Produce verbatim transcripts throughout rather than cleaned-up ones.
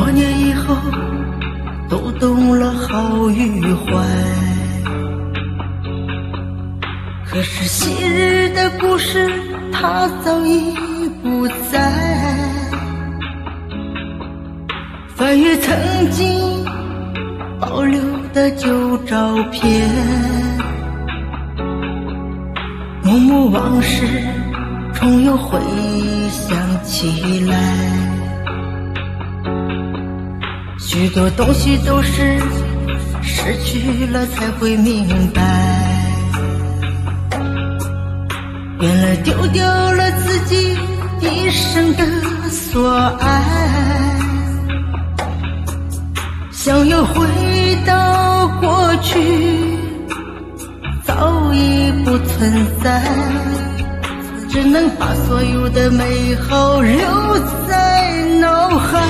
多年以后都懂了好与坏，可是昔日的故事它早已不在，翻阅曾经保留的旧照片，幕幕往事重又回想起来，许多东西都是失去了才会明白，原来丢掉了自己一生的所爱，想要回到过去早已不存在，只能把所有的美好留在脑海。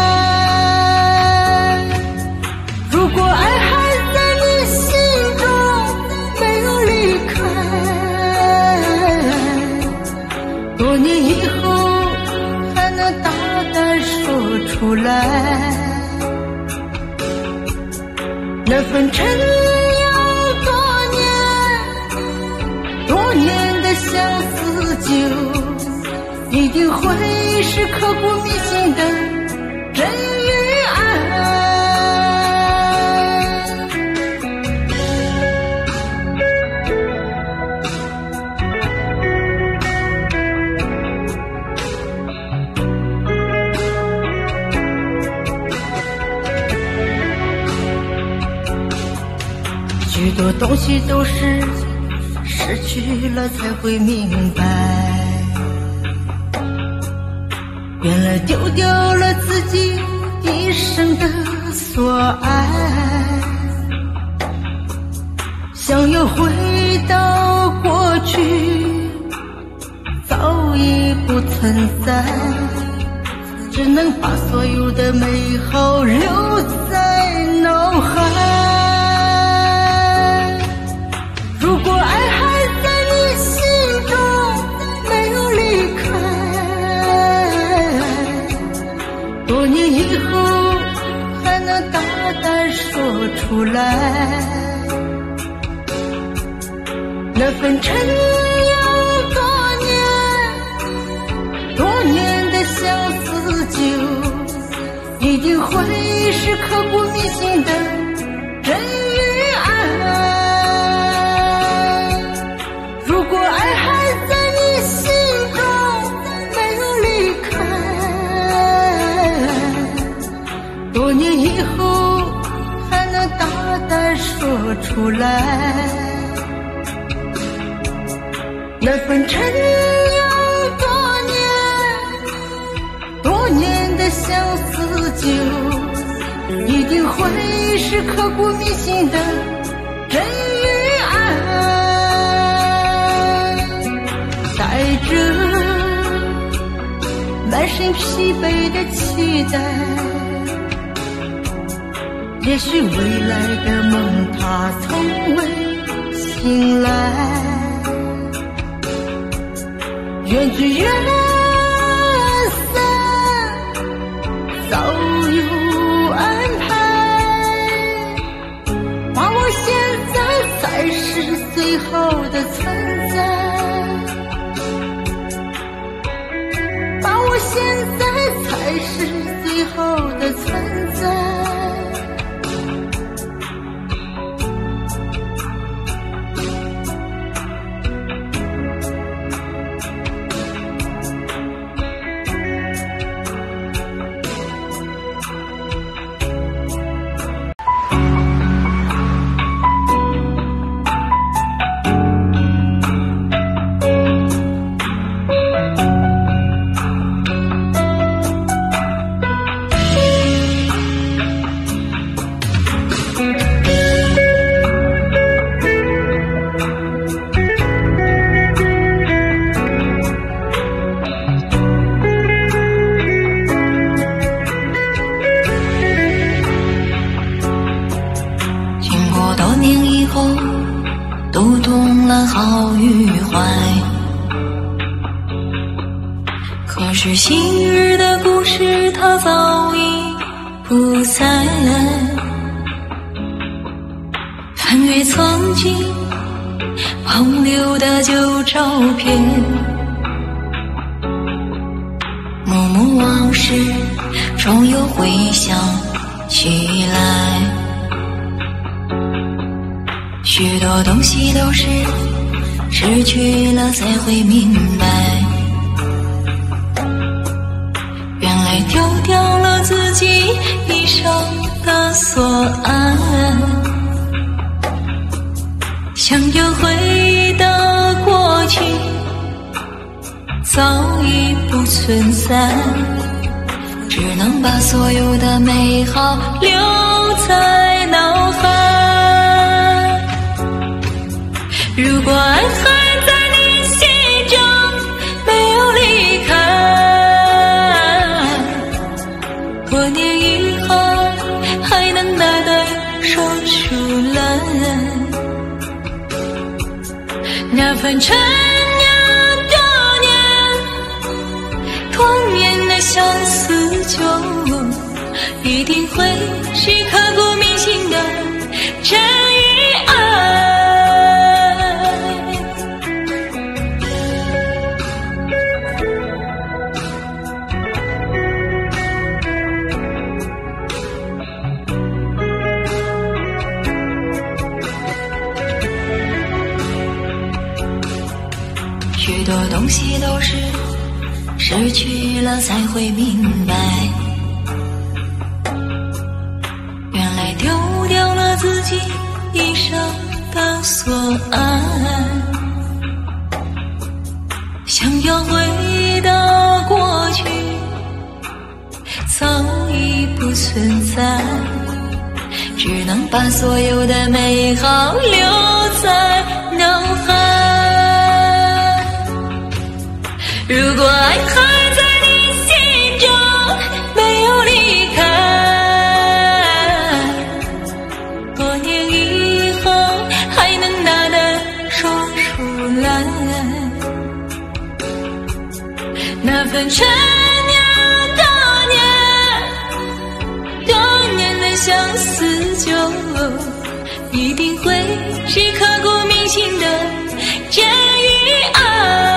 如果爱还在你心中没有离开，多年以后还能大胆说出来，那份陈酿多年多年的相思酒，一定会是刻骨铭心的真与爱。许多东西都是失去了才会明白，原来丢掉了自己一生的所爱，想要回到过去早已不存在，只能把所有的美好留在脑海。如果爱还在你心中没有离开，多年以后还能大胆说出来，那份陈酿多年多年的相思酒，一定会是刻骨铭心的真与爱。如果爱还在你心中没有离开，多年以后还能大胆说出来，那份陈酿多年多年的相思酒，一定会是刻骨铭心的真与爱。带着满身疲惫的期待，也许未来的梦它从未醒来，缘聚缘散早有安排，把握现在才是最好的存在，把握现在才是最好的存在。 读懂了好与坏，可是昔日的故事它早已记忘留的旧照片，幕幕往事终又回想起来，许多东西都是失去了才会明白，原来丢掉了自己衣裳的所爱，想要回到过去早已不存在，只能把所有的美好留在脑海。如果爱还在你心中没有离开，多年以后还能大胆说出来，那份陈年多年多年的相思酒，一定会是刻骨铭心的真与爱。许多东西都是失去了才会明白，原来丢掉了自己衣裳的所爱，想要回到过去早已不存在，只能把所有的美好留在脑海。如果爱还在你心中没有离开，多年以后还能大胆说出来，那份陈年多年多年的相思酒，一定会是刻骨铭心的真与爱。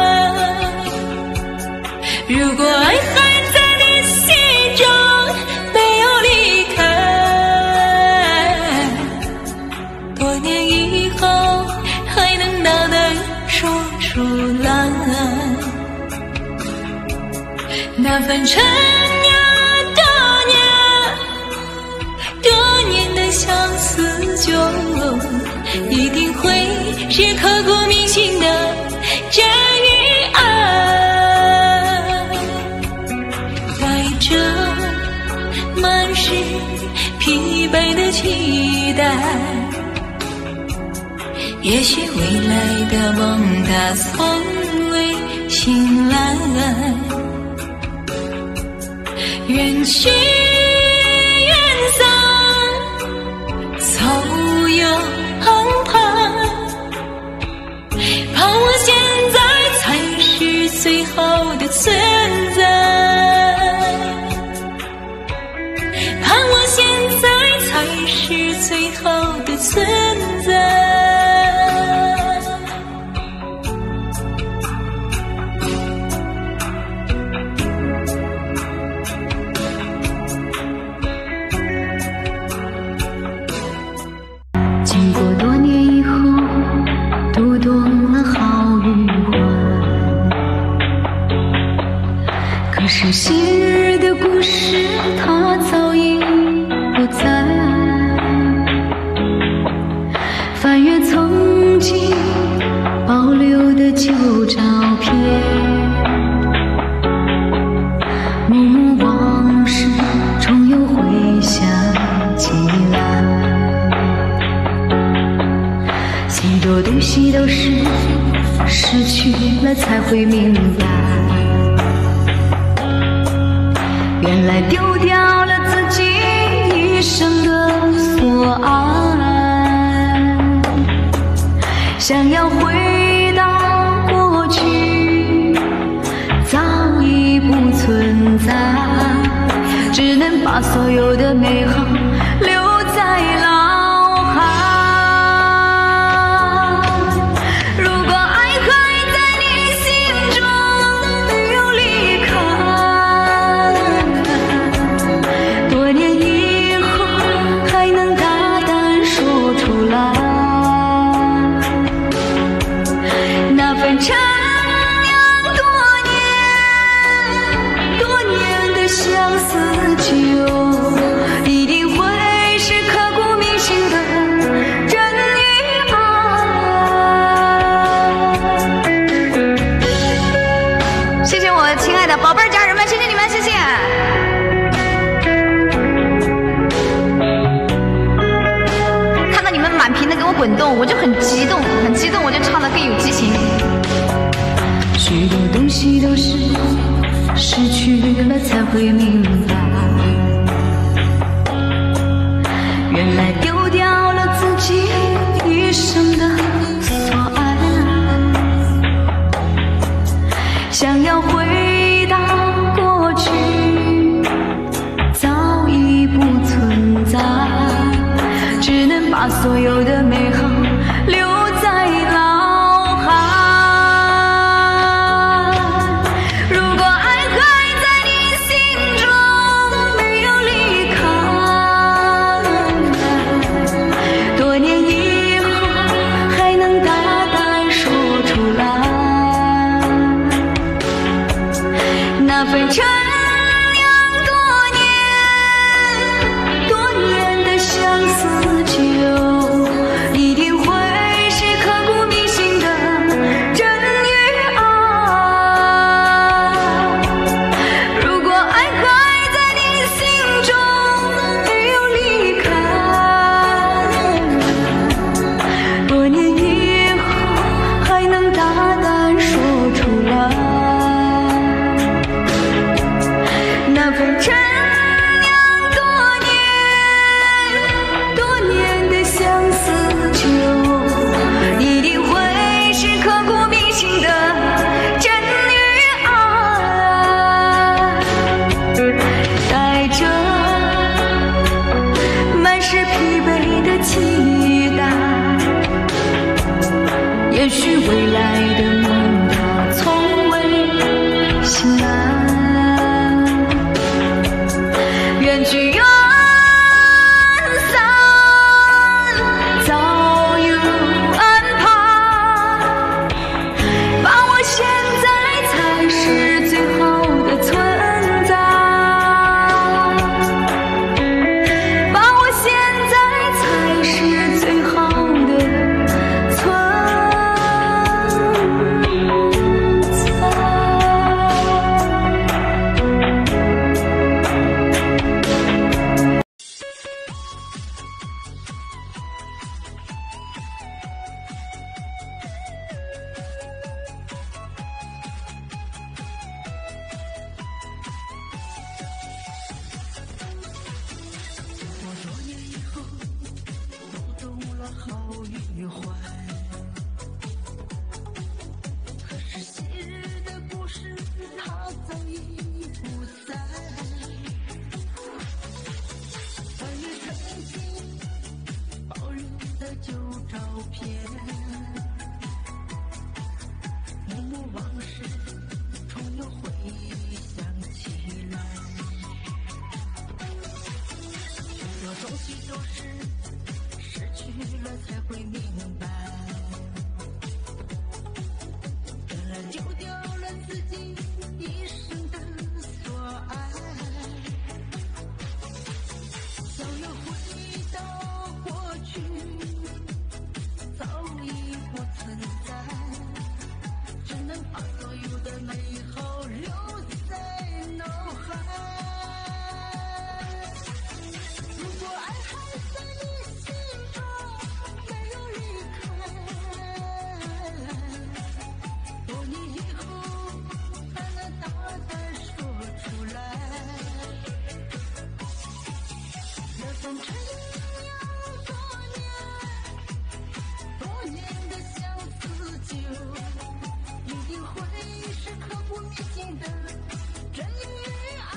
如果爱还在你心中没有离开，多年以后还能大胆说出来，那份陈年多年多年的相思酒，一定会是刻骨铭心的真与爱。满是疲惫的期待，也许未来的梦它从未醒来，缘去缘散早有安排，盼望现在才是最好的存在，盼望现在才是最好的存在。 经过多年以后，读懂了好与坏，可是昔日的故事它早已不在，翻阅曾经保留的旧照片，幕幕往事终又回想起来，许多东西都是失去了才会明白，原来丢掉了自己一生的所爱，想要回到过去早已不存在，只能把所有的美好留在脑海。 滚动，我就很激动，很激动，我就唱得更有激情。 许多东西都是失去了才会明白，原来丢掉了自己一生的所爱，想要回到过去早已不存在，只能把所有的美好留在脑海。如果爱还在你心中没有离开，多年以后还能大胆说出来，那份真也许未来的梦它从未醒来，远距远散早有安排，把我现在才是最好的存在，把我现在才是最好的存好与坏，可是昔日的故事它早已不在，翻阅曾经保留的旧照片，幕幕往事重又回想起来，许多东西都是失去了才会明白，原来丢掉了自己一生的所爱，想要回到过去早已不存在，只能把所有的美好留在脑海。如果爱还在你心中没有离开，多年以后才能大胆说出来，那份真要多年多年的相思酒，一定会是刻骨铭心的真与爱。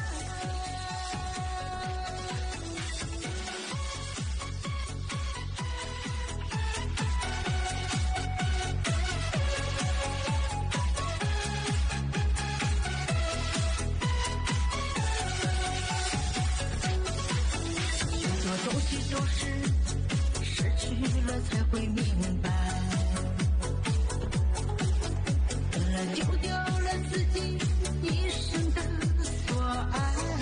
东西都是失去了才会明白，原来丢掉了自己一生的所爱，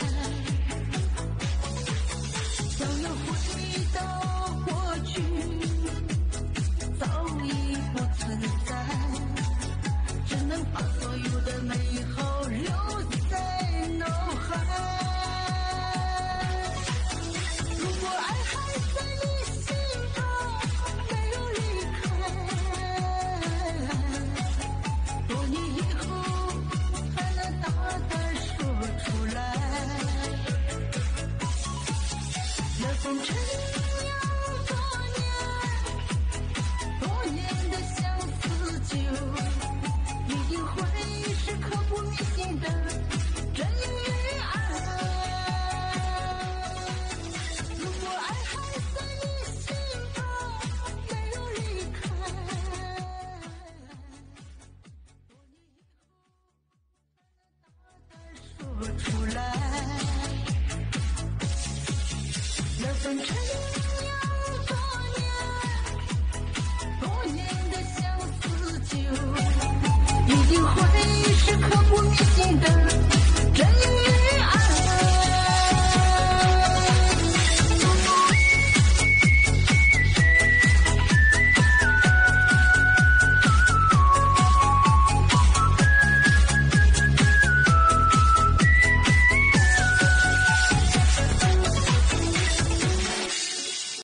想要回到过去早已不存在，只能把所有的美好留在脑海。如果爱还在你心中没有离份陈酿多年，多年的相思酒，一定会是刻骨铭心的真与爱。如果爱还在你心中，没有离开，多年以后说出来。那份陈酿多年，多年的相思酒，一定会是刻骨铭心的。